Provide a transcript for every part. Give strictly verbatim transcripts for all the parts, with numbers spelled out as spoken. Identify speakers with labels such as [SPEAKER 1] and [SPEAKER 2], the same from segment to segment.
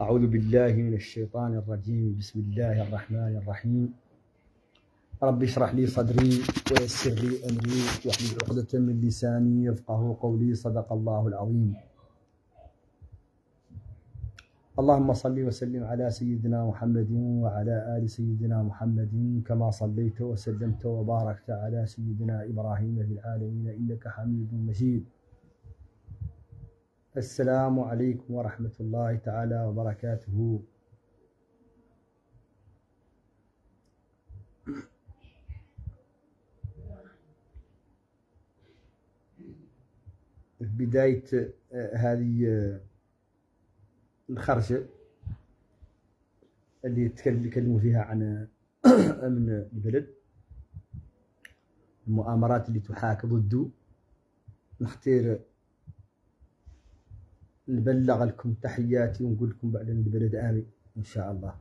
[SPEAKER 1] أعوذ بالله من الشيطان الرجيم. بسم الله الرحمن الرحيم. رب اشرح لي صدري ويسر لي أمري واحلل عقدة من لساني يفقه قولي. صدق الله العظيم. اللهم صل وسلم على سيدنا محمد وعلى آل سيدنا محمد كما صليت وسلمت وباركت على سيدنا إبراهيم في العالمين إنك حميد مجيد. السلام عليكم ورحمة الله تعالى وبركاته. في بداية هذه الخرجة اللي يتكلموا فيها عن أمن البلد، المؤامرات اللي تحاك ضده، نختار نبلغ لكم تحياتي ونقول لكم بعد ان البلد آمن إن شاء الله.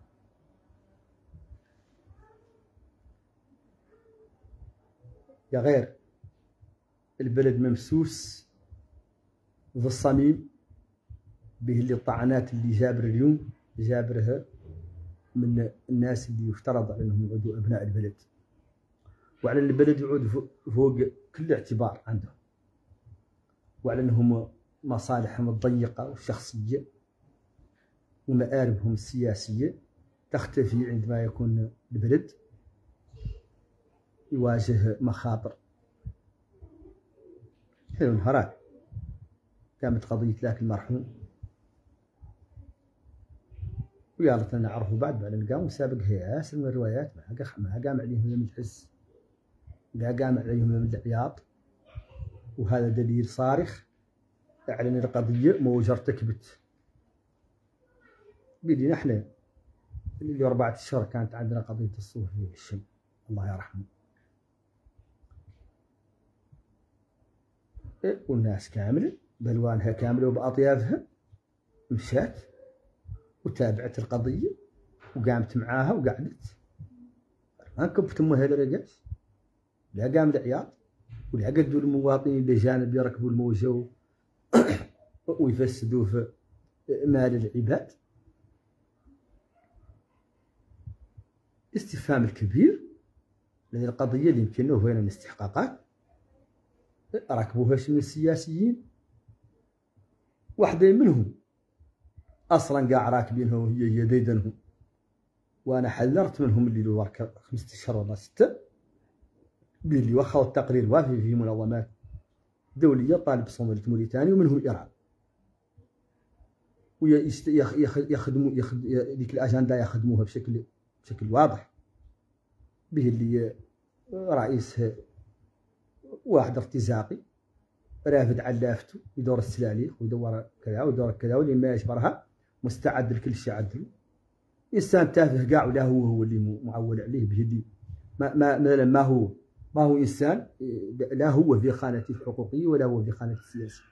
[SPEAKER 1] يا غير البلد ممسوس في الصميم به اللي الطعنات اللي جابر اليوم جابرها من الناس اللي يفترض على انهم يعودوا ابناء البلد، وعلى البلد يعود فوق كل اعتبار عندهم، وعلى انهم مصالحهم الضيقة والشخصية ومآربهم السياسية تختفي عندما يكون البلد يواجه مخاطر. حلو نهارات كانت قضية ذاك المرحوم ويالله نعرفوا بعد بعد نلقاو سابق ياسر من الروايات ما قام عليهم من الحس، لا قام عليهم من العياط، وهذا دليل صارخ على ان القضيه موجه ارتكبت. بيدينا احنا اللي أربعة اشهر كانت عندنا قضيه الصوف في الشم الله يرحمه، والناس كامله بالوانها كامله وباطيافها مشات وتابعت القضيه وقامت معاها وقعدت، ما كبت امها لرقاش، لا قام العياط ولا قدوا المواطنين اللي جانب يركبوا الموجه ويفسدوا في مال العباد. استفهام الكبير لأن القضية اللي يمكن وين الاستحقاقات ركبوها من السياسيين، واحدة منهم أصلا قاع راكبينها وهي هي ديدنهم، وأنا حذرت منهم اللي لو خمسة أشهر ولا ستة باللي وخوا التقرير وافي في منظمات دولية طالب صومالية موريتانيا ومنهم إيران، ويخدموا ديك الأجندة يخدموها بشكل بشكل واضح، به اللي رئيسها واحد ارتزاقي رافد علافته يدور السلاليق ويدور كذا ويدور كذا، واللي ما يجبرها مستعد لكل شيء عدل. إنسان تافه كاع ولا هو هو اللي معول عليه به اللي ما ما ما هو ما هو إنسان، لا هو في خانته الحقوقية ولا هو في خانته السياسية.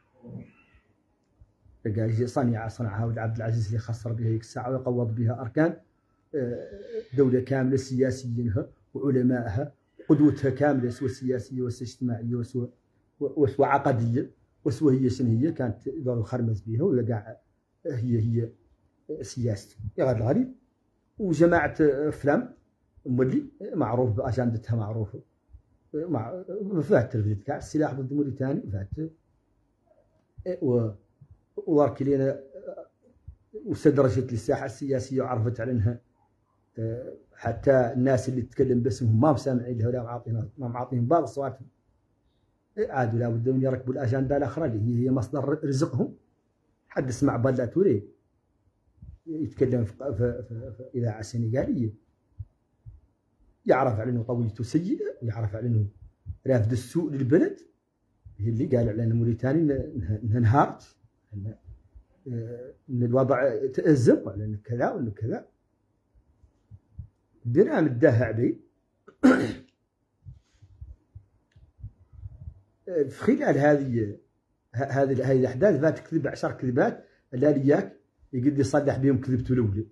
[SPEAKER 1] تلقى صنيعة صنعها ولد عبد العزيز اللي خسر بها هيك الساعة ويقوض بها أركان دولة كاملة، سياسيينها وعلمائها قدوتها كاملة، سواء سياسية وسواء اجتماعية وسواء وسواء عقدية وسواء هي شنو هي كانت يدور الخرمز بها ولا كاع هي هي سياسة يا غير الغريب. وجماعة أفلام مولي معروف بأجندتها معروفة مع فات تلفزيون كاع السلاح ضد موريتاني فات و وارك لينا واستدرجت للساحه السياسيه وعرفت عليها حتى الناس اللي تتكلم باسمهم ما مسامعين لها ولا معاطينها ما معاطيهم بال اصواتهم، عادوا لابد من يركبوا الاجنده الاخرى اللي هي مصدر رزقهم. حد اسمع بلا توري يتكلم في, في, في, في اذاعه سنغاليه يعرف على انه طويته سيئه ويعرف على انه رافد السوء للبلد، هي اللي قال على ان موريتاني انهارت، ان الوضع تأزم ولا ان كذا ولا كذا. بدنا مداها عليه في خلال هذه هذه هذه الاحداث فات كذب عشر كذبات لا لياك يقد يصلح بهم كذبته الاولى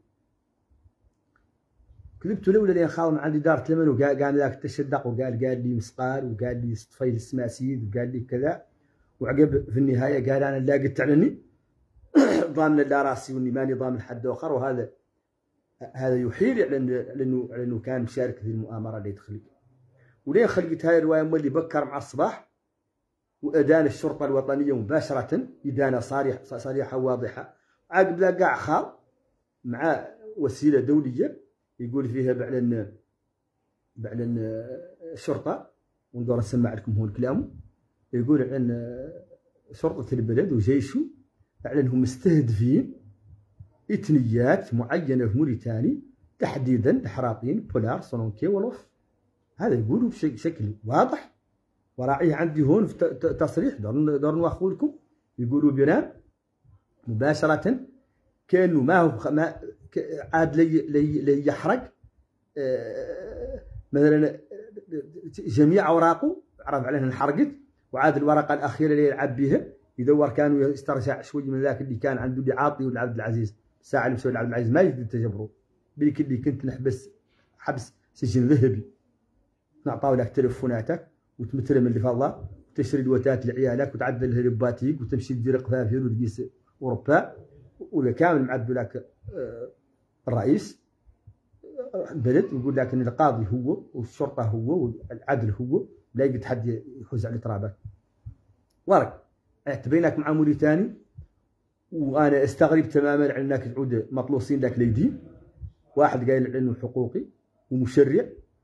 [SPEAKER 1] كذبته الاولى اللي خاوم عندي دار ثمن وقال قال ذاك تشدق وقال قال لي مسقال وقال لي طفيل السماسيد وقال لي كذا، وعقب في النهايه قال انا لا قلت علني ضامن لا راسي واني ماني ضامن حد اخر، وهذا هذا يحيل على انه على انه كان مشارك في المؤامره اللي دخل. ولين خلقت هاي الروايه مولي بكر مع الصباح وادان الشرطه الوطنيه مباشره ادانه صريحه صريحه واضحه، عقب لا كاع خال مع وسيله دوليه يقول فيها بعلن بعلن الشرطه، وندور نسمع لكم هون كلامه. يقول ان شرطه البلد وجيشه اعلنهم مستهدفين اثنيات معينه في موريتاني، تحديدا الحراطين بولار سونونكي ولوف. هذا يقولوا بشكل واضح، وراعيه عندي هون في تصريح دور نواخذ لكم. يقولوا بيران مباشره كانه ما هو ما عاد لي لي, لي يحرق آه مثلا جميع اوراقه، عرف عليها انحرقت، وعاد الورقه الاخيره اللي يلعب بها يدور كانوا يسترجع شوي من ذاك اللي كان عنده اللي عاطي ولا عبد العزيز. الساعه اللي مسوي عبد العزيز ما يقدر تجبره بيك اللي كنت نحبس حبس سجن ذهبي، نعطاو لك تليفوناتك وتمثل من اللي فضله وتشري الوتات لعيالك وتعدل الهرباتيك وتمشي تدير قفافير وتقيس اوروبا، ولا كامل معدل لك الرئيس البلد يقول لك ان القاضي هو والشرطه هو والعدل هو، لا يقدر حد يحوز على ترابك. ورك تبينك مع موريتاني، وانا استغرب تماما على انك تعود مطلوسين لك ليدي واحد قايل انه حقوقي ومشرع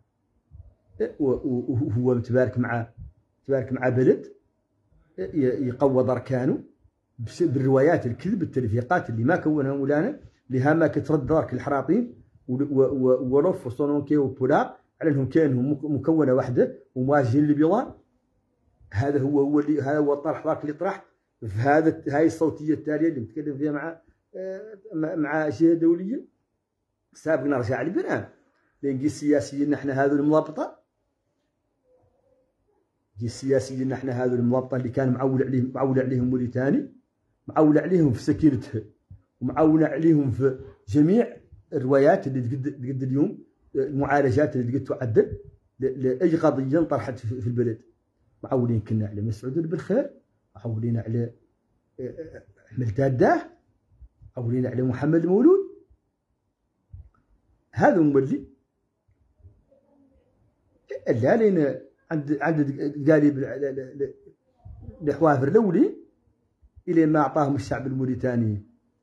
[SPEAKER 1] وهو متبارك مع متبارك مع بلد يقوض اركانه بالروايات الكذب التلفيقات اللي ما كونها مولانا، اللي ما كترد دارك الحراطين ولوف وصونونكي وبولا على انهم كانوا مكونه واحده ومواجهين لبيضان. هذا هو هو اللي هذا هو الطرح ذاك اللي طرح في هذا هاي الصوتيه التاليه اللي نتكلم فيها مع مع جهه دوليه. سابق نرجع لبنان لنجي السياسيين نحن هذول المضبطه، جي السياسيين نحن هذول المضبطه اللي كان معول عليهم معول عليهم موريتاني، معول عليهم في سكينتها ومعول عليهم في جميع الروايات اللي تقد قد اليوم، المعالجات اللي قد تعدل لاي قضيه انطرحت في البلد. معولين كنا على مسعود بالخير، معولين على احمد داداه، معولين على محمد المولود. هذا مولي لا لين عند عند قالب الحوافر الاولين الى ما اعطاهم الشعب الموريتاني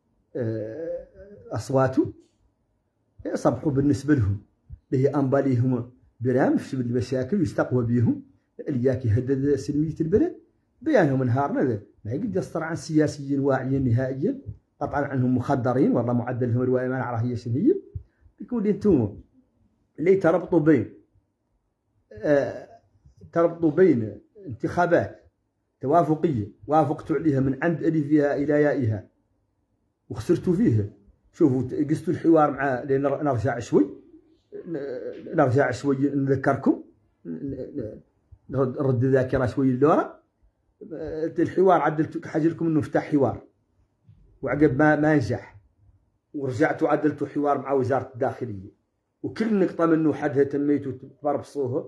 [SPEAKER 1] اصواته صبحوا بالنسبه لهم اللي هي انباليهم برامج في المشاكل ويستقوى بهم اللي يهدد سلميه البلد. بيانهم نهارنا ما يقدر يصدر عن سياسيين واعيين نهائيا، قطعا عنهم مخدرين والله معدلهم الروايه ما نعرف هي شنو هي. يقول لي انتم اللي تربطوا بين آه تربطوا بين انتخابات توافقيه وافقتوا عليها من عند الفها الى يائها وخسرتوا فيها. شوفوا قستوا الحوار مع نرجع شوي نرجع شوي نذكركم نرد الذاكره شوي لورا. الحوار عدلتوا حاجه لكم انه فتح حوار وعقب ما ما نجح ورجعتوا عدلتوا حوار مع وزاره الداخليه، وكل نقطه منه حدها تميتوا تبربصوها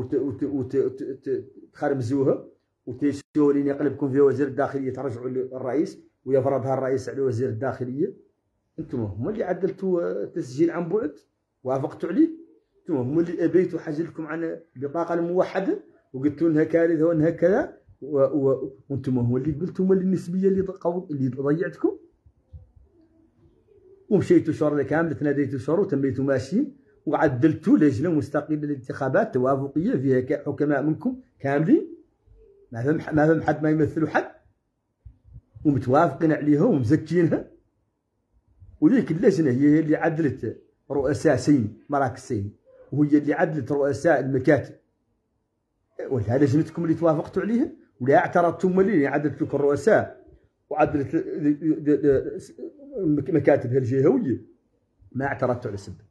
[SPEAKER 1] وتخربزوها وتشوفوا لين يقلبكم فيها وزير الداخليه ترجعوا للرئيس ويفرضها الرئيس على وزير الداخليه. انتم هم اللي عدلتوا تسجيل عن بعد وافقتوا عليه، انتم هم اللي ابيتوا حاجه لكم عن البطاقه الموحده وقلتوا انها كارثه وانها كذا، وانتم هم اللي قلتوا هم النسبيه اللي اللي ضيعتكم. ومشيتوا شهر كامل تناديتوا شهر وتميتوا ماشيين وعدلتوا لجنه مستقله للانتخابات توافقيه فيها حكماء منكم كاملين ما فهم ما فهم حد ما يمثلوا حد ومتوافقين عليها ومزكينها. وليك اللجنه هي اللي عدلت رؤساء سين مراكز سين، وهي اللي عدلت رؤساء المكاتب، ولا لجنتكم اللي توافقتوا عليها ولا اعترضتم اللي عدلت لكم الرؤساء وعدلت مكاتبها الجهويه ما اعترضتوا على السبب.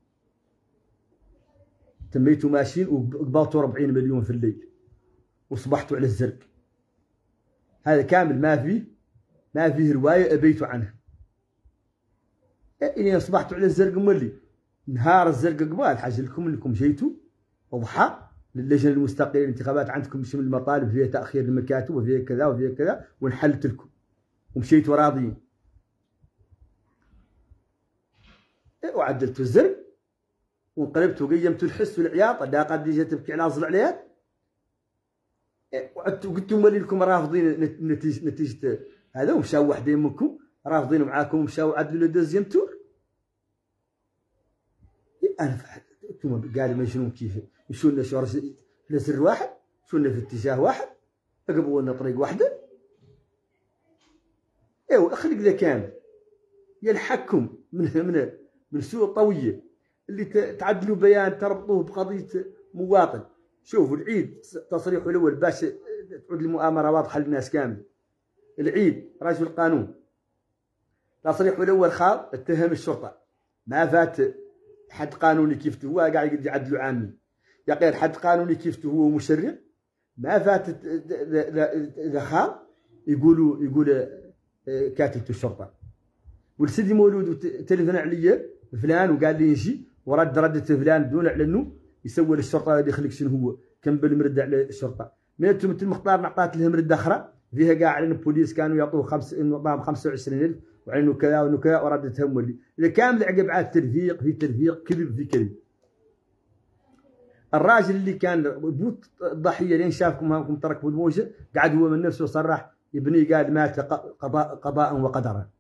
[SPEAKER 1] تميتوا ماشيين وقبضتوا أربعين مليون في الليل وصبحتوا على الزرق. هذا كامل ما فيه ما فيه روايه ابيتوا عنها. إلين أصبحتوا على الزرق مولي نهار الزرق قبال حاجة لكم انكم جيتوا وضحى للجنه المستقله للانتخابات عندكم شمل المطالب فيها تاخير المكاتب وفيها كذا وفيها كذا ونحلت لكم ومشيتوا راضيين. وعدلت الزرق وانقلبت وقيمت الحس والعياط. لا قد جيت تبكي على اصل عليها. وعدت وقلت مالي لكم رافضين نتيجه نتيجه هذا، ومشاو وحدين منكم رافضين معاكم ومشاو عدلوا الدوزيام تور. انا انتم قالوا ما شنو كيف مشوا لنا في سر واحد، مشوا لنا في اتجاه واحد، قبوا لنا طريق واحده. ايوا خلق ذا كامل يلحقكم من من من سوء طويه اللي تعدلوا بيان تربطوه بقضيه مواطن. شوفوا العيد تصريحه الاول باش تعود المؤامره واضحه للناس كامل. العيد رجل القانون تصريحه الاول خاض اتهم الشرطه، ما فات حد قانوني كيفته هو قاعد يعدلوا عامين. يا غير حد قانوني كيفته هو مشرع، ما فات اذا خاض يقولوا يقول كاتبة الشرطه. ولسيدي مولود تلفن عليا فلان وقال لي نجي ورد ردة فلان دون على انه يسوي للشرطه اللي يخليك شنو هو كم بالمرد على الشرطه. من انتم مثل المختار نعطات لهم مرده اخرى فيها كاع على البوليس كانوا يعطوه خمس انه خمسة وعشرين ألف وعلى انه كذا وانه كذا وردتهم ولي اذا كامل عقب عاد تلفيق في تلفيق كذب في كذب. الراجل اللي كان بوت الضحيه لين شافكم هاكم تركبوا الموجه قعد هو من نفسه صرح ابني قال مات قضاء قضاء وقدرا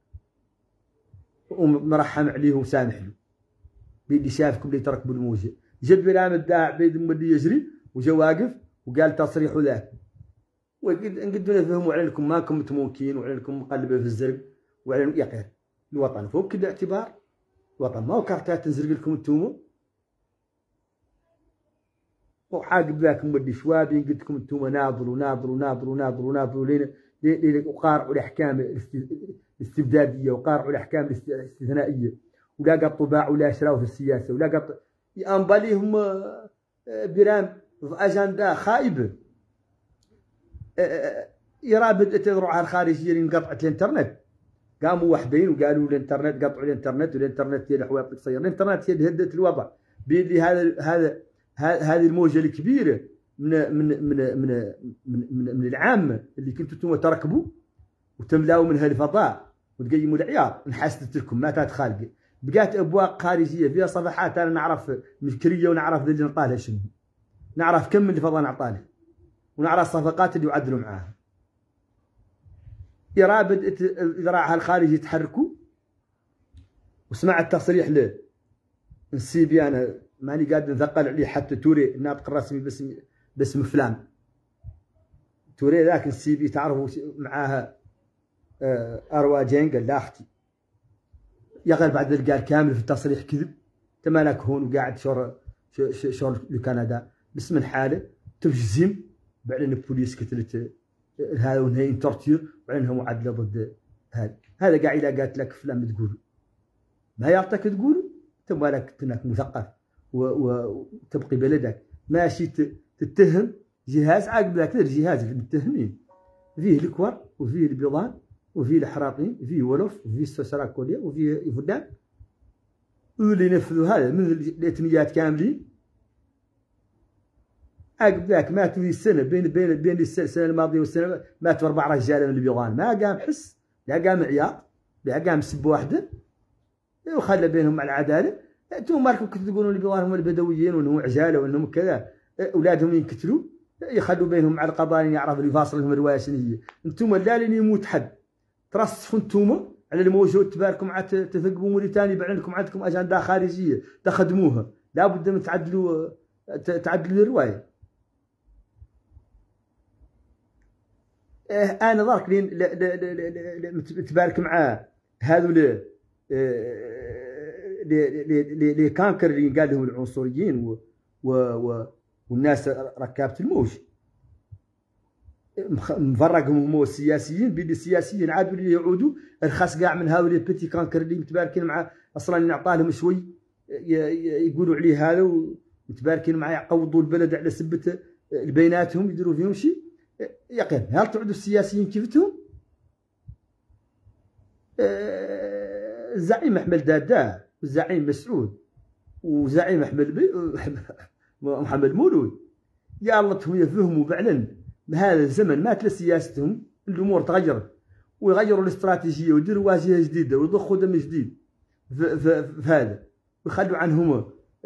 [SPEAKER 1] ومرحم عليه وسامح له اللي شافكم اللي تركبوا الموجه. جد بلا مداع بيد مولي يجري وجا واقف وقال تصريح ذاك ونقدروا نفهموا عليكم ماكم متموكين وعليكم مقلبه في الزرق وعلى يا غير الوطن فوق كل اعتبار. الوطن ما هو كارتات تنزرق لكم انتوما وعاقب ذاك مولي شوابي قلت لكم انتوما ناظروا ناظروا ناظروا ناظروا ناظروا لين لين وقارعوا الاحكام الاستبداديه وقارعوا الاحكام الاستثنائيه ولا قطوا باعوا ولا شراوا في السياسه ولا قط ينباليهم برام في اجنده خايبه. يرابد تروح الخارجيه اللي انقطعت الانترنت قاموا وحدين وقالوا الانترنت قطعوا الانترنت والانترنت هي الحوايط تصير. الانترنت هي اللي هدت الوضع بيدي هذا هذا هذه الموجه الكبيره من من من من من, من, من العامه اللي كنتوا انتم تركبوا وتملاوا منها الفضاء وتقيموا العيار. انحسدت لكم ما تات خالقه بقات ابواق خارجيه فيها صفحات انا نعرف مشكليه ونعرف اللي نعطالها شنو، نعرف كم من الفضاء نعطالها ونعرف الصفقات اللي يعدلوا معاها. يرابد الذراع الخارجي يتحركوا وسمعت تصريح له نسيبي انا ماني قادر نثقل عليه حتى توري الناطق الرسمي باسم باسم فلان توري ذاك نسيبي تعرفوا معاها اروى جين قال لا اختي يا غير بعد قال كامل في التصريح كذب تمالك هون وقاعد شور شور لكندا باسم الحاله تجزم بعدين البوليس كتلت هذا ونهي انترتير وعينها معادله ضد هذا هذا قاعد قالت لك فلان تقولوا ما يعطيك تقولوا انت مالك انك مثقف وتبقي بلدك ماشي تتهم جهاز عاقب ذاك الجهاز اللي متهمين فيه الكور وفيه البيضان وفيه الحراطين وفيه ولف وفيه السراكوليا وفيه فلان واللي ينفذوا هذا من الاتنيات كاملين. عقب ذاك ماتوا في السنه بين بين بين السنه الماضيه والسنه ماتوا اربع رجال من البيضان ما قام حس لا قام عياط لا قام سب واحده وخلى بينهم مع العداله. انتم مالكم كنتوا تقولون البيضان هم البدويين وانهم عجاله وانهم كذا اولادهم ينقتلوا يخلوا بينهم مع القضاء يعرف اللي فاصل لهم الروايه شنو هي. انتم لا لين يموت حد ترصفوا انتم على الموجود تباركم عاد تثقبوا موريتانيا بعدكم عندكم اجنده خارجيه تخدموها لابد من تعدلوا تعدلوا الروايه. انا ضرك لين تبارك معاه هذول اللي كانكر اللي قال لهم العنصريين و و و والناس ركابه الموج مفرقهم هم السياسيين بين السياسيين عادوا اللي يعودوا الخاص كاع من هؤلاء البيتي كانكر اللي متباركين مع اصلا نعطى لهم شوي يقولوا عليه هذا ومتباركين معاه يعوضوا البلد على سبه بيناتهم يديروا فيهم شيء يقين. هل تعودوا السياسيين كيفتهم؟ الزعيم احمد دادا والزعيم مسعود وزعيم احمد محمد مولود يا الله هم يفهموا فعلا بهذا الزمن مات لسياستهم الامور تغيرت ويغيروا الاستراتيجيه ويديروا واجهه جديده ويضخوا دم جديد في, في, في هذا ويخلوا عنهم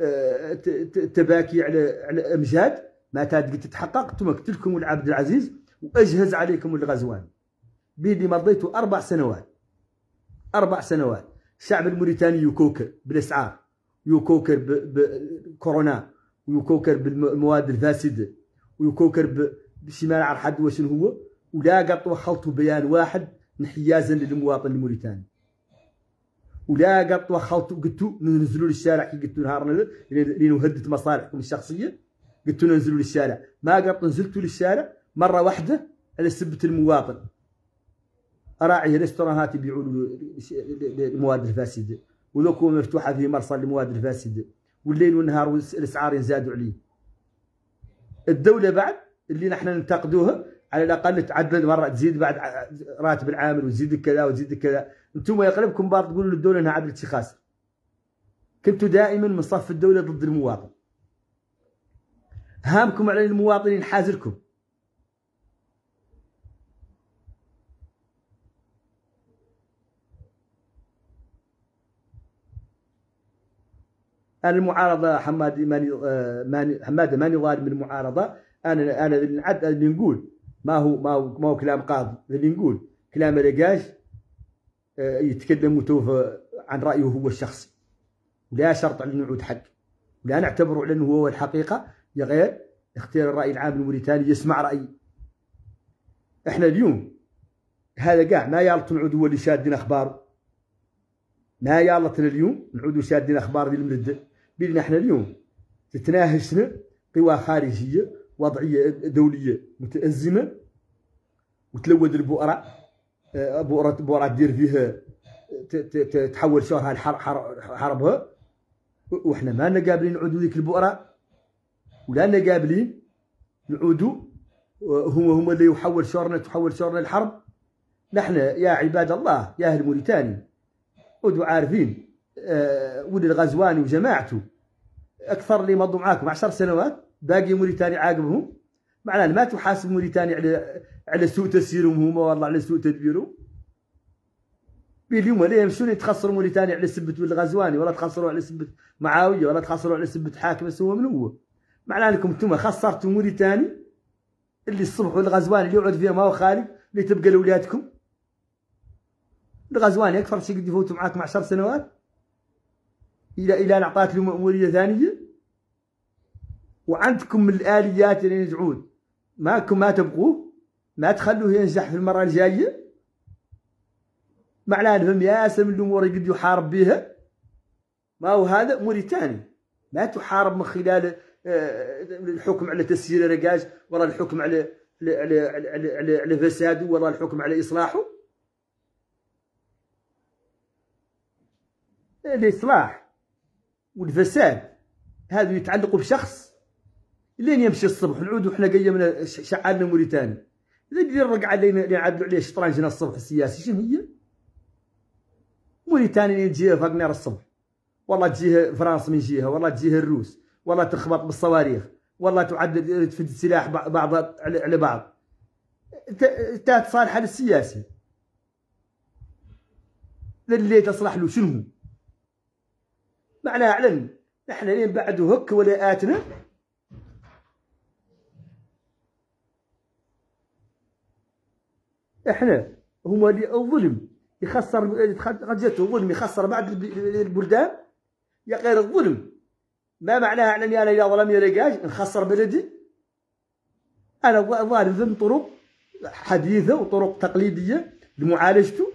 [SPEAKER 1] تباكي على على امجاد ما تقدر تتحقق. انتم قلت لكم العبد العزيز واجهز عليكم الغزوان بيدي مضيتوا اربع سنوات اربع سنوات. الشعب الموريتاني يكوكر بالاسعار، يكوكر بكورونا، ويكوكر بالمواد الفاسده، ويكوكر بشمال على حد وشنو هو، ولا قط وخلطوا بيان واحد انحيازا للمواطن الموريتاني، ولا قط وخلطوا قلتوا ننزلوا للشارع كي قلتوا نهارنا لنهدد مصالحكم الشخصيه، قلتوا ننزلوا للشارع، ما قط نزلتوا للشارع مره واحده على سبه المواطن. اراعي ريستورانات يبيعوا المواد الفاسده، ولوكو مفتوحه في مرصد المواد الفاسده، والليل والنهار والاسعار يزادوا عليه. الدوله بعد اللي نحن ننتقدوها على الاقل تعدل مره، تزيد بعد راتب العامل وتزيد كذا وتزيد كذا. انتم يقلبكم بعض تقولوا للدوله انها عدلت شي خاسر. كنتوا دائما من صف الدوله ضد المواطن، هامكم على المواطنين حازركم. انا المعارضه حماد ماني ماني حماده ماني ظالم من المعارضه. انا انا اللي اللي نقول ما هو ما هو ما هو كلام قاضي، اللي نقول كلام رقاش يتكلم وتوفى عن رايه هو الشخصي، ولا شرط على نعود حق، ولا نعتبره على انه هو الحقيقه. يا غير اختيار الراي العام الموريتاني يسمع راي. احنا اليوم هذا كاع ما يالط نعود هو اللي شادين اخباره، ما يالطنا اليوم نعودوا شادين اخبار ديال المرده. بينا احنا اليوم تتناهشنا قوى خارجيه وضعيه دوليه متازمه، وتلود البؤره بؤره بؤره دير فيها تحول شهرها لحربها، وحنا ما لنا قابلين نعودوا ذيك البؤره، ولا لنا قابلين نعودوا هما هما اللي يحول شهرنا تحول شهرنا للحرب. نحن يا عباد الله يا اهل موريتاني ودوا عارفين آه ولد الغزواني وجماعته اكثر اللي مضوا معاكم عشر سنوات، باقي موريتاني عاقبهم. معناه ما تحاسب موريتاني على على سوء تسييرهم هما والله على سوء تدبيرهم. اليوم لا يمشون يتخسروا موريتاني على سبه ولد الغزواني، ولا تخسروا على سبه معاويه، ولا تخسروا على سبه حاكم سوى من هو. معناه انكم انتم خسرتوا موريتاني اللي الصبح والغزواني اللي يقعد فيها ما هو خالي اللي تبقى لاولادكم. الغزواني اكثر شيء قد يفوتوا معاك مع عشر سنوات الى الى ان اعطاك له مأموريه ثانيه، وعندكم من الاليات اللي تعود ماكم ما تبقوه، ما تخلوه ينجح في المره الجايه. معناه نفهم ياسر من الامور اللي قد يحارب بها. ما هو هذا موريتاني ما تحارب من خلال الحكم على تسيير رقاش، ولا الحكم على على على على, على, على فساده، ولا الحكم على اصلاحه. الإصلاح والفساد هذا يتعلقوا بشخص. لين يمشي الصبح نعودوا حنا قيمنا شعارنا موريتاني، اللي الرقعه اللي نعدلوا عليه شطرنجنا الصبح السياسي شنو هي؟ موريتاني اللي تجيها فاقنار الصبح، والله تجيها فرنسا من جهه، والله تجيها الروس، والله تخبط بالصواريخ، والله تعدل تفد سلاح بعض على بعض. انت صالحه للسياسي اللي تصلح له شنو؟ معناها اعلن نحن لين بعدوا هك ولاءاتنا احنا هما اللي الظلم يخسر، قد جاته الظلم يخسر بعض البلدان. يا غير الظلم ما معناها اعلن انا اذا ظلمني رقاش نخسر بلدي. انا ظالم ضمن طرق حديثه وطرق تقليديه لمعالجته.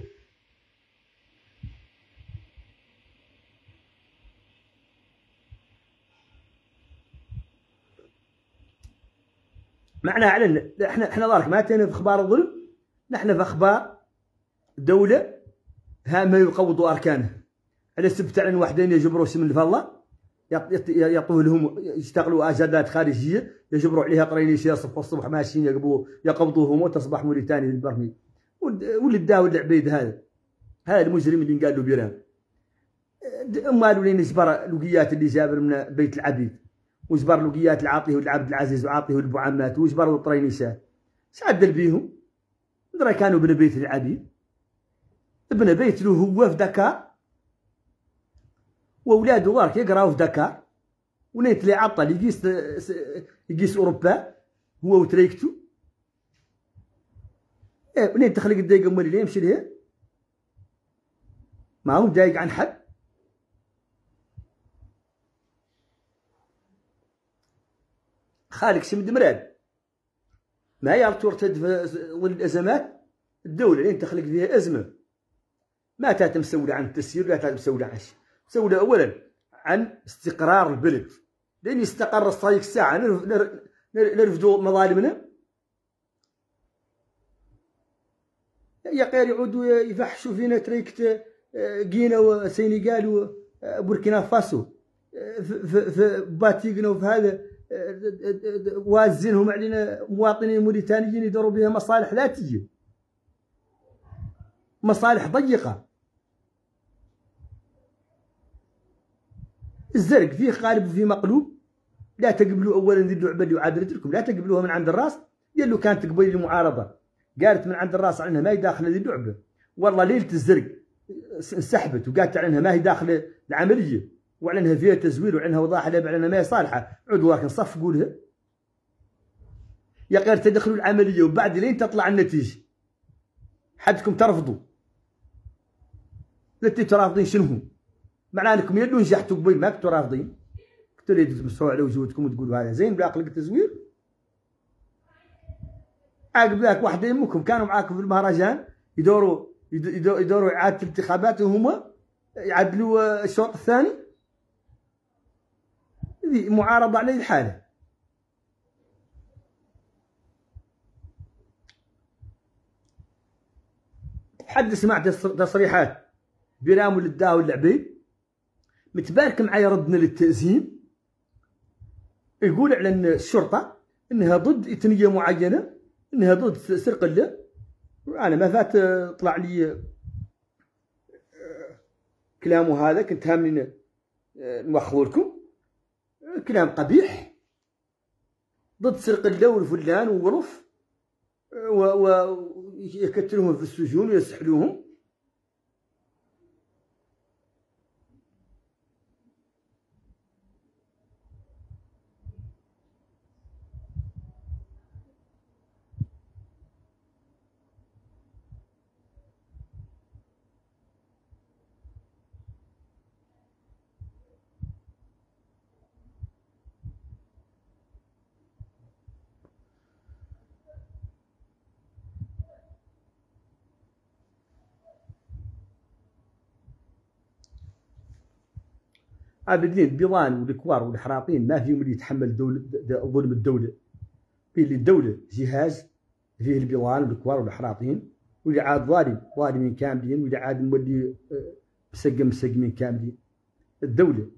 [SPEAKER 1] معناها اعلن احنا احنا ظاهرك ما تينا في اخبار الظلم، نحن في اخبار دوله هامه يقوضوا اركانها على سبت عن وحدين يجبروا اسم الفضه، يعطوه لهم يشتغلوا اجندات خارجيه يجبروا عليها قرينيش يصبحوا الصبح ماشيين يقبوا يقبضوهم وتصبح موريتانيا للبرميل. ولد داود العبيد هذا هذا المجرم اللي قال له بيران امال ولين جبر لقيات اللي جابر من بيت العبيد، وجبر لقيات العاطيه ولعبد العزيز وعاطيه ولبو عمات، وجبر الطرينيشات شعدل بيهم. درا كانوا ابن بيت العبيد، ابن بيت له هو في دكار، واولادو برك يقراو في دكار، ونيت لي عطل يقيس يقيس اوروبا هو وتريكتو. ايه ونيت تخلق الدقيقه مولي ليه يمشي ليه، ما هو دايق عن حد. خالق سمد مراد ما هي ترتد في ظل الازمات. الدوله اللي تخلق فيها ازمه ما تاتم مسوله عن التسيير، لا تاتم مسوله عن شيء. مسوله اولا عن استقرار البلد، لين يستقر الصايق الساعه نرفدوا مظالمنا. يا غير يعودوا يفحشوا فينا تريكت غينا وسينيغال وبوركينا فاسو في باتيغنا وفي هذا وازنهم علينا مواطنين موريتانيين يدوروا بها مصالح ذاتيه، مصالح ضيقه. الزرق فيه قالب وفيه مقلوب. لا تقبلوا اولا ذي اللعبه اللي عادلت لكم، لا تقبلوها من عند الراس. ديالو كانت قبيل المعارضه قالت من عند الراس عنها ما هي داخله ذي اللعبه، والله ليله الزرق انسحبت وقالت عنها ما هي داخله العمليه، وعنها فيها تزوير وعنها وضاح لها بعنها ما هي صالحه. عودوا لكن صفقوا لها يا غير تدخلوا العمليه وبعد لين تطلع النتيجه حدكم ترفضوا. التي ترافضين شنو؟ معناه انكم يدو نجحتوا قبيل ما كنتوا رافضين، كنتوا اللي تمسحوا على وجوهكم وتقولوا هذا زين بلا قلق التزوير. عقب ذاك واحد يمكم كانوا معاكم في المهرجان يدوروا يدوروا اعاده الانتخابات وهما يعدلوا الشوط الثاني. هذه معارضه على الحاله. حد سمعت تصريحات بيرامو للداو والعبيد متبارك معايا ردنا للتأزيم، يقول على الشرطه انها ضد اثنيه معينه، انها ضد سرق الله. انا ما فات طلع لي كلامه هذا، كنت هامنين نوخر لكم كلام قبيح ضد سرق الله والفلان وغرف ويكتلوهم في السجون ويسحلوهم. عابدين البيضان والكوار والحراطين ما فيهم اللي يتحمل ظلم الدوله. في اللي الدوله جهاز فيه البيضان والكوار والحراطين، واللي عاد ظالم ظالمين كاملين، واللي عاد مولي مسقم مسقمين كاملين. الدوله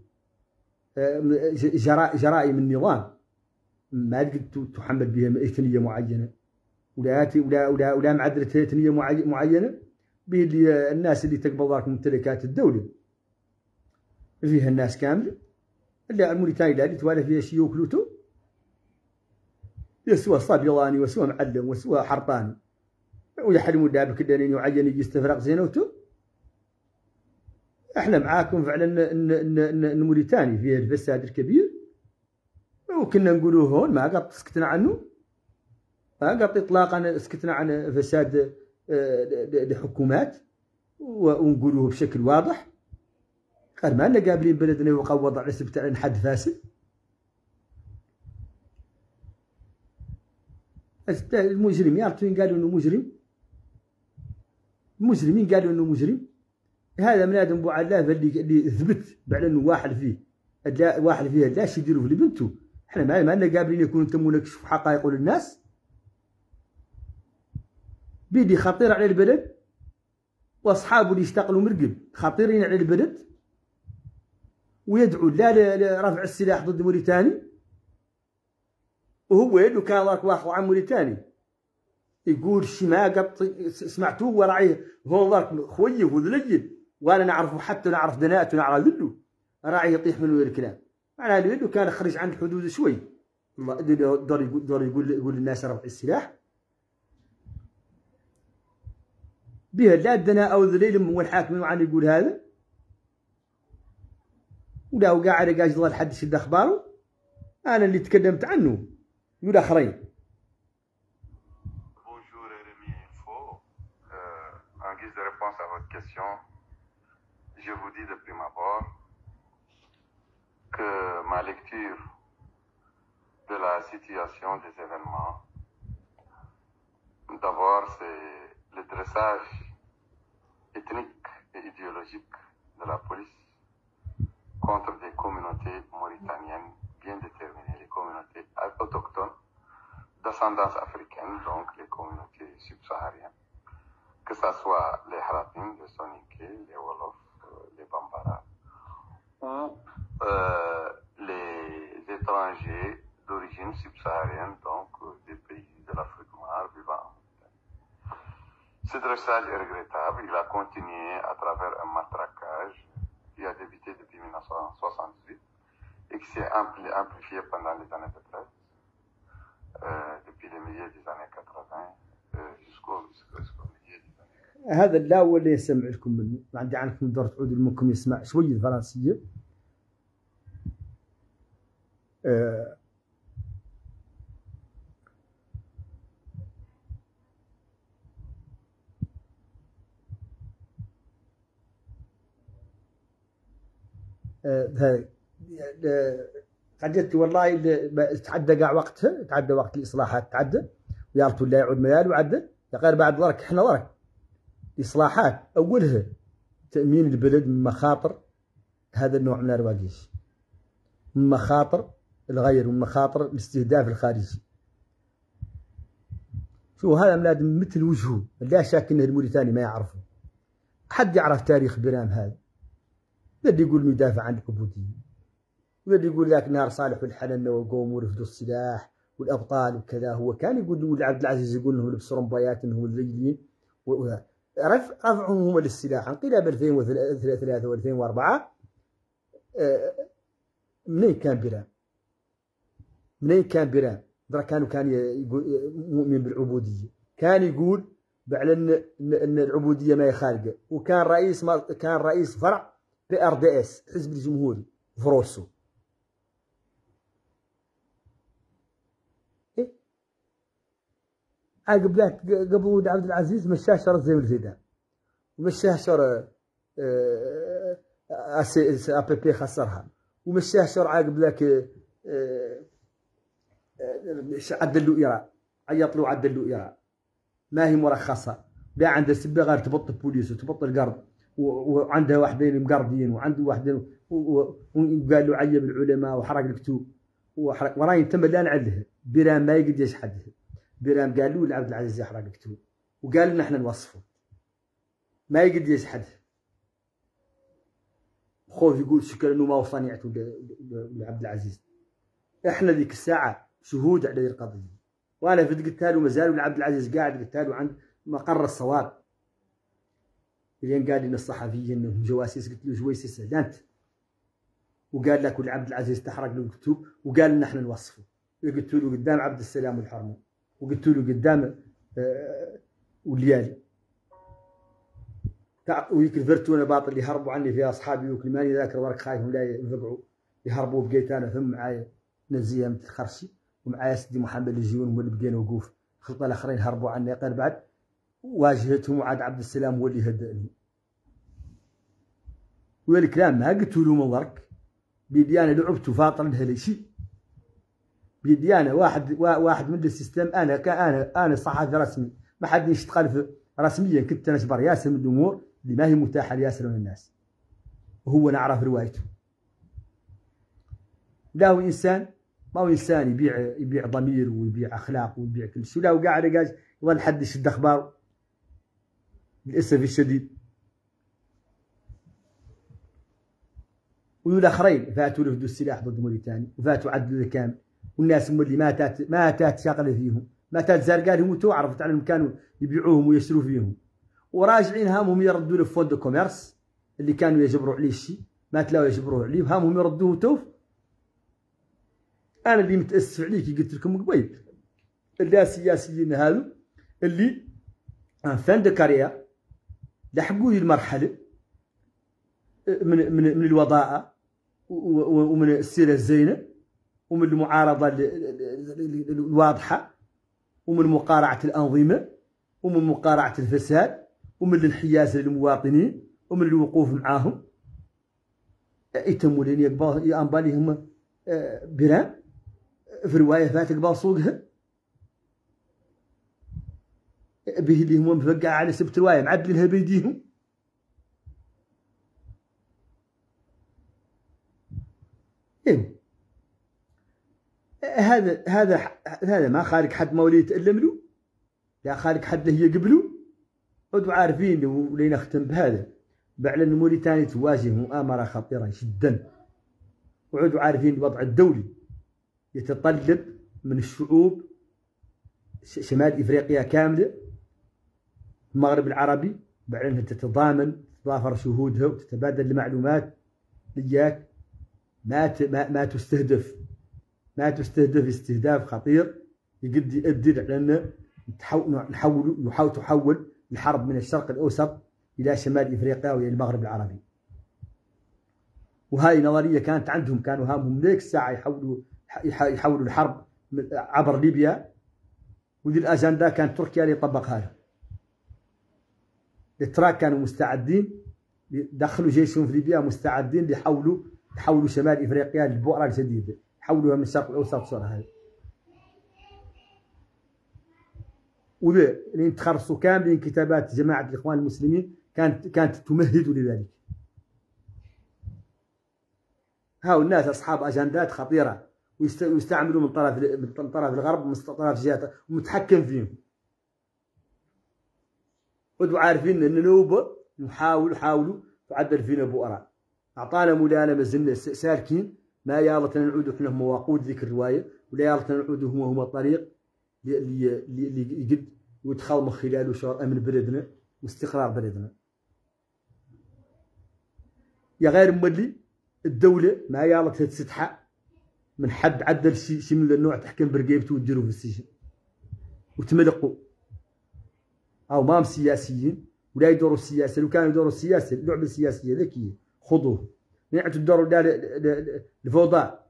[SPEAKER 1] جرائم النظام ما تقدر تحمل بها اثنيه معينه، ولا ولا ولا ولا معدله اثنيه معينه. به اللي الناس اللي تقبض ممتلكات الدوله فيها الناس كامله. الا الموريتاني اللي توالى فيها شيوخ لوتو يسوى صبيلاني وسوى معلم وسوى حرطاني ويحرموا داب كدانين يعين يجي استفراغ زينوتو. احنا معاكم فعلا ان ان الموريتاني فيها الفساد الكبير، وكنا نقولوه هون ما قط سكتنا عنه، ما قط اطلاقا سكتنا عن فساد الحكومات ونقولوه بشكل واضح. قال ما لنا قابلين بلدنا وقوض على سبت عن حد فاسد. المجرم يعرفون قالوا انه مجرم، المجرمين قالوا انه مجرم. هذا من ادم بو علاف اللي اللي ثبت بعد انه واحد فيه واحد فيه لاش يديروا في بنته. احنا ما لنا قابلين يكونوا تموا نكشفوا حقائق للناس. بيدي خطير على البلد واصحابه اللي يشتغلوا مرقب خطيرين على البلد، ويدعو لا لرفع السلاح ضد موريتاني. وهو لو كان راك واخو عن موريتاني يقول شي ما قط سمعتوه وراعيه هون ضرك خويه وذليل، وانا نعرفه حتى نعرف دناءته ونعرف ذله راعي يطيح منه الكلام. معناها لو كان خرج عن الحدود شوي دور يقول دور يقول يقول للناس رفع السلاح بها لا الدناء او الذليل والحاكم عن يقول هذا. ولا وقاعد قاعد يضل حد يشد اخباره. انا اللي تكلمت عنه ولا اخرين.
[SPEAKER 2] Bonjour Rémi Info. Euh, en guise de réponse à votre question, je vous dis de prime abord que ma lecture de la situation des événements, d'abord c'est le dressage ethnique et idéologique de la police contre des communautés mauritaniennes bien déterminées, les communautés autochtones d'ascendance africaine, donc les communautés subsahariennes, que ce soit les Haraping, les Soninké, les Wolof, les Bambara, ou euh, les étrangers d'origine subsaharienne, donc des pays de l'Afrique noire vivant en Mauritanie. Ce dressage est regrettable, il a continué à travers un matraquage qui a débuté depuis mille neuf cent soixante-dix-huit et qui s'est ampli amplifié pendant les années de treize, euh, depuis le milieu des années quatre-vingts euh, jusqu'au jusqu'au milieu des années.
[SPEAKER 1] هذا لا هو اللي يسمع لكم منه، ما عندي عنكم دور تعودوا منكم يسمع شويه فرنسيه. أه أه قد والله تعدى كاع وقتها، تعدى وقت الاصلاحات، تعدى يارتو لا يعود ميال وعدى غير بعد درك احنا درك الاصلاحات اولها تامين البلد من مخاطر هذا النوع من الرواقيش، من مخاطر الغير ومن مخاطر الاستهداف الخارجي. شو هذا ملادم مثل وجهه، لا شك انه الموريتاني ما يعرفه. حد يعرف تاريخ برام هذا؟ اللي يقول يدافع عن العبوديه، واللي يقول لك نهار صالح والحننه وقوم ورفدوا السلاح والابطال وكذا. هو كان يقول عبد العزيز يقول انهم لبسوا رمبايات انهم ذليلين، رفعهم هم للسلاح انقلاب ألفين وثلاثة وألفين وأربعة. منين كان برام؟ منين كان برام؟ درا كانوا كان مؤمن بالعبوديه، كان يقول على ان ان العبوديه ما هي خارقه، وكان رئيس ما كان رئيس فرع بي ار دي اس حزب الجمهوري فروسو. إيه؟ عقب ذاك قبل عبد العزيز مشاه شر زي الزيدان، ومشاه شر ا بي بي خسرها، ومشاه شر عقب ذاك عدل له ايران، عيط له عدل له ايران ما هي مرخصه، لا عنده سبه غير تبط البوليس وتبط القرض، وعندها واحدين مقرضين وعنده واحدين، وقال له عيب العلماء وحرق الكتب وحرق وراي تم لا نعلها. برام ما يقدر يشحدها، برام قال له لعبد العزيز يحرق الكتب وقال لنا احنا نوصفه، ما يقدر يشحدها. خوف يقول شكرا انه ما وصنيعته لعبد العزيز. احنا ذيك الساعه شهود على القضيه، وانا في قلت له مازال لعبد العزيز قاعد، قلت له عند مقر الصواب. لين قال لنا الصحفيين انهم جواسيس، قلت له جواسيس لا انت، وقال لك ولعبد العزيز تحرق له الكتب وقال لنا احنا نوصفه. قلت له قدام عبد السلام والحرمه، وقلت له قدام آه والليالي ويك الفرتونه باطل اللي هربوا عني فيها اصحابي، وكل ماني ذاكر ورك خايفهم لا ينفقعوا يهربوا. بقيت انا ثم معايا نزيه مثل الخرشي، ومعايا سيدي محمد الجيون هو اللي بقينا وقوف. خلطنا الاخرين هربوا عني غير بعد واجهتهم، وعاد عبد السلام هو اللي هدأني. والكلام ما قلت له من ضرك بيدي انا لعبت وفاطر لها لي شيء، بيدي انا واحد واحد من السيستم. انا انا انا صحفي رسمي، ما حد يشتغل رسميا، كنت نجبر ياسر من الامور اللي ما هي متاحه لياسر من الناس، وهو نعرف روايته. لا هو انسان، ما هو انسان يبيع يبيع ضمير ويبيع اخلاق ويبيع كل شيء. لا وقاعد قاعد يظل حد يشد اخبار للاسف الشديد. والاخرين فاتوا رفدوا السلاح ضد موريتانيا، وفاتوا عدلوا كامل، والناس هم اللي ماتت ماتت شغله فيهم، ماتت زرقالهم وتعرفوا عنهم كانوا يبيعوهم ويشتروا فيهم، وراجعين هامهم يردوا له فوند كوميرس اللي كانوا يجبروا عليه الشيء، ما تلاقوا يجبروه عليه، هامهم يردوه توف. انا اللي متاسف عليك قلت لكم قبيل، اللي السياسيين هذو اللي ان فان دو كارير لحقوا لي المرحله من من من الوضاءه ومن السيرة الزينة ومن المعارضة الواضحة ومن مقارعة الأنظمة ومن مقارعة الفساد ومن الانحياز للمواطنين ومن الوقوف معاهم. يتموا لين يقبال يقبالي هما برام في رواية فاتك باصوقها به اللي هما مفقع على سبت رواية معدلها بيديهم. إيه هذا هذا هذا ما خالق حد مولي يتألم له، لا خالق حد اللي هي قبله. ودوا عارفين ولين نختم بهذا بعلن موريتانيا تواجه مؤامرة خطيرة جدا، وعدوا عارفين الوضع الدولي يتطلب من الشعوب شمال افريقيا كامله المغرب العربي بعلنها تتضامن تتضافر شهودها وتتبادل المعلومات لياك. ما ما تستهدف ما تستهدف استهداف خطير يقد يؤدي على ان نحول نحاول تحول الحرب من الشرق الاوسط الى شمال افريقيا والى المغرب العربي. وهاي نظريه كانت عندهم، كانوا هامهم ذيك الساعه يحولوا يحولوا الحرب عبر ليبيا، ودي الاجنده كانت تركيا اللي طبقها لهم. الاتراك كانوا مستعدين دخلوا جيشهم في ليبيا مستعدين ليحولوا يحولوا شمال افريقيا لبؤره جديده، يحولوها من الشرق الاوسط صار هاي. ولا اللي تخرصوا كاملين كتابات جماعه الاخوان المسلمين كانت كانت تمهد لذلك. هاو الناس اصحاب اجندات خطيره ويستعملوا من طرف من طرف الغرب ومن طرف جهات ومتحكم فيهم. ودوا عارفين ان نوبه نحاول حاولوا تعدل فينا بؤره. اعطانا مولانا مازلنا سالكين، ما يالتنا نعودوا احنا هم وقود ذيك الروايه، ولا يالتنا نعودوا هم هم الطريق اللي اللي يقد ويدخل من خلاله شر امن بلدنا واستقرار بلدنا. يا غير مولي الدوله ما يالتها تستحى من حد عدل شي شي من النوع تحكم برقيبته وتديروا في السجن وتملقوا. او مام سياسيين ولا يدوروا السياسه، لو كانوا يدوروا السياسه اللعبه السياسيه ذكيه خذوه. نعتوا تدوروا الفوضى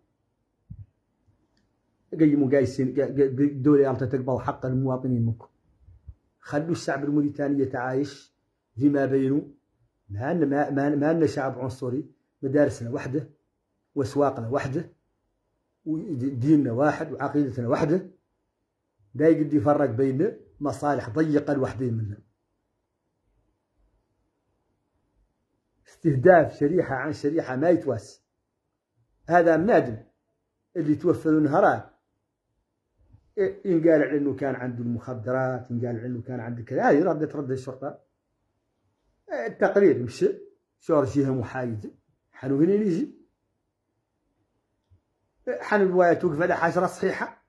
[SPEAKER 1] قيموا قايسين الدوله يالتها تقبل حق المواطنين منكم. خلوا الشعب الموريتاني يتعايش فيما بينه. ما لنا ما لنا شعب عنصري، مدارسنا وحده واسواقنا وحده وديننا واحد وعقيدتنا وحده. لا يقدر يفرق بين مصالح ضيقه الوحدين منا. استهداف شريحه عن شريحه ما يتواسي. هذا منادم اللي توفى نهارات ينقال على انه كان عنده المخدرات، ينقال على انه كان عنده كذا. هذه ردت رد الشرطه التقرير مشى شور جهه محايده حنو هنا يجي حنو الروايه توقف على حاجه صحيحه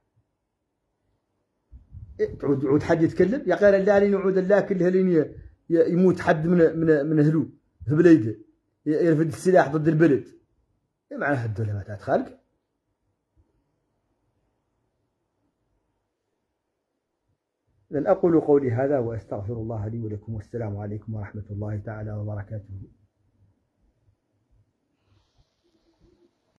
[SPEAKER 1] تعود عود حد يتكلم. يا غير لا لين يعود الله كلها لين يموت حد من من من اهله في بليده يرفد السلاح ضد البلد. ايه معناها الدوله ما تاعت خالق. لن أقول قولي هذا وأستغفر الله لي ولكم، والسلام عليكم ورحمة الله تعالى وبركاته.